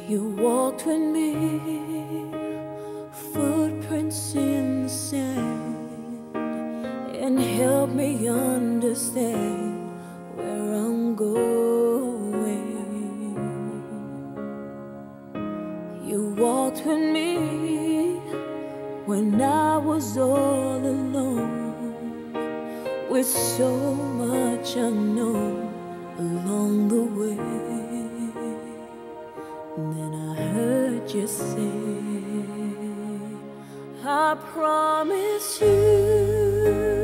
You walked with me, footprints in the sand, and helped me understand where I'm going. You walked with me when I was all alone, with so much unknown along the way. And then I heard you say, I promise you